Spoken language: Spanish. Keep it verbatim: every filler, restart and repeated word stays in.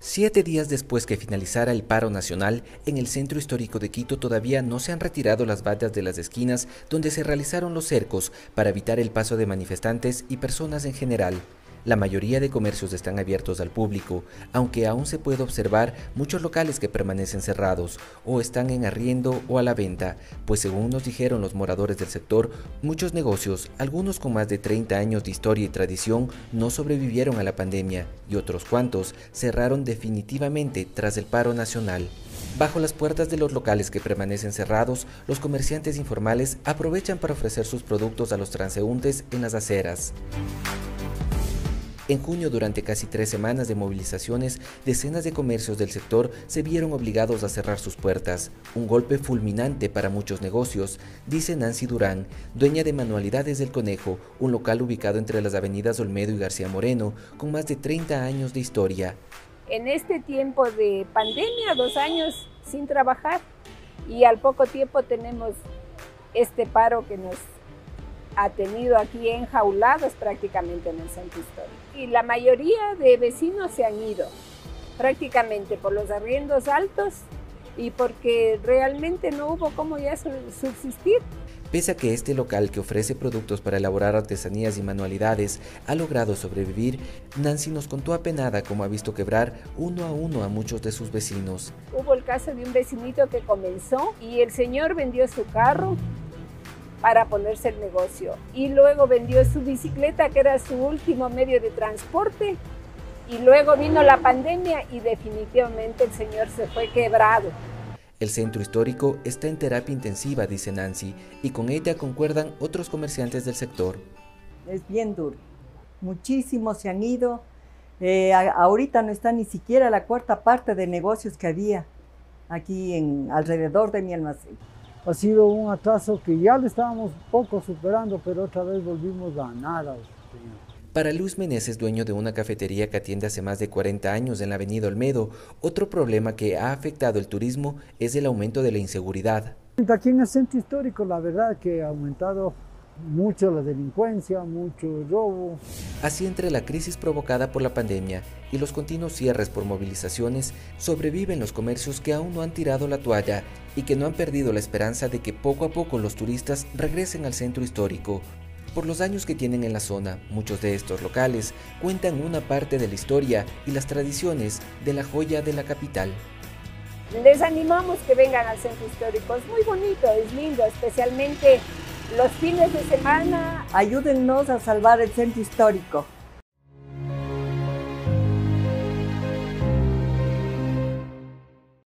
Siete días después que finalizara el paro nacional, en el centro histórico de Quito todavía no se han retirado las vallas de las esquinas donde se realizaron los cercos para evitar el paso de manifestantes y personas en general. La mayoría de comercios están abiertos al público, aunque aún se puede observar muchos locales que permanecen cerrados o están en arriendo o a la venta, pues según nos dijeron los moradores del sector, muchos negocios, algunos con más de treinta años de historia y tradición, no sobrevivieron a la pandemia y otros cuantos cerraron definitivamente tras el paro nacional. Bajo las puertas de los locales que permanecen cerrados, los comerciantes informales aprovechan para ofrecer sus productos a los transeúntes en las aceras. En junio, durante casi tres semanas de movilizaciones, decenas de comercios del sector se vieron obligados a cerrar sus puertas. Un golpe fulminante para muchos negocios, dice Nancy Durán, dueña de Manualidades del Conejo, un local ubicado entre las avenidas Olmedo y García Moreno, con más de treinta años de historia. En este tiempo de pandemia, dos años sin trabajar, y al poco tiempo tenemos este paro que nos ha tenido aquí enjaulados prácticamente en el centro histórico. Y la mayoría de vecinos se han ido, prácticamente por los arriendos altos y porque realmente no hubo cómo ya subsistir. Pese a que este local, que ofrece productos para elaborar artesanías y manualidades, ha logrado sobrevivir, Nancy nos contó apenada cómo ha visto quebrar uno a uno a muchos de sus vecinos. Hubo el caso de un vecinito que comenzó y el señor vendió su carro para ponerse el negocio y luego vendió su bicicleta, que era su último medio de transporte, y luego vino la pandemia y definitivamente el señor se fue quebrado. El centro histórico está en terapia intensiva, dice Nancy, y con ella concuerdan otros comerciantes del sector. Es bien duro, muchísimos se han ido, eh, a, ahorita no está ni siquiera la cuarta parte de negocios que había aquí en, alrededor de mi almacén. Ha sido un atraso que ya lo estábamos poco superando, pero otra vez volvimos a nada. Para Luis Meneses, dueño de una cafetería que atiende hace más de cuarenta años en la avenida Olmedo, otro problema que ha afectado el turismo es el aumento de la inseguridad. Aquí en el centro histórico la verdad que ha aumentado mucho la delincuencia, mucho robo. Así, entre la crisis provocada por la pandemia y los continuos cierres por movilizaciones, sobreviven los comercios que aún no han tirado la toalla y que no han perdido la esperanza de que poco a poco los turistas regresen al centro histórico. Por los años que tienen en la zona, muchos de estos locales cuentan una parte de la historia y las tradiciones de la joya de la capital. Les animamos que vengan al centro histórico, es muy bonito, es lindo, especialmente los fines de semana. Ayúdennos a salvar el centro histórico.